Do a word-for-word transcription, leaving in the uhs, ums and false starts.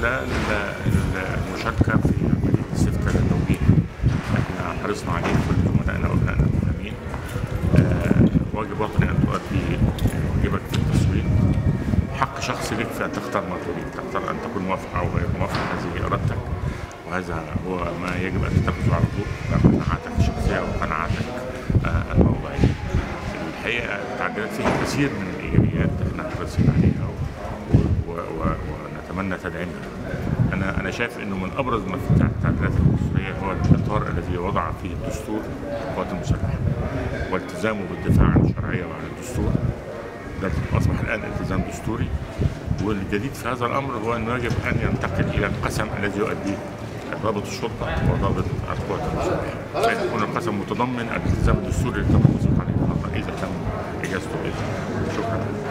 الأولى المشاركة في عملية استفتاء التوجيه. احنا حرصنا عليه كل زملائنا وابنائنا المهمين. آه واجب وطني أن تؤدي واجبك في التصويت. حق شخصي لك في أن تختار ما تريد، تختار أن تكون موافق أو غير موافق، هذه إرادتك، وهذا هو ما يجب أن تتخذه على ضوء قناعاتك الشخصية وقناعاتك آه الموضوعية. الحقيقة التعديلات فيها كثير من الإيجابيات احنا حريصين عليها ونتمنى تدعيمها. انا انا شايف انه من ابرز ما في التعديلات الدستوريه هو الاطار الذي وضع فيه الدستور القوات المسلحه والتزامه بالدفاع عن الشرعيه وعن الدستور. ده اصبح الان التزام دستوري، والجديد في هذا الامر هو انه يجب ان ينتقل الى القسم الذي يؤديه ضابط الشرطه وضابط القوات المسلحه، فان يكون القسم متضمن الالتزام الدستوري اللي تم التصديق عليه النهارده اذا تم اجازته باذن. شكرا.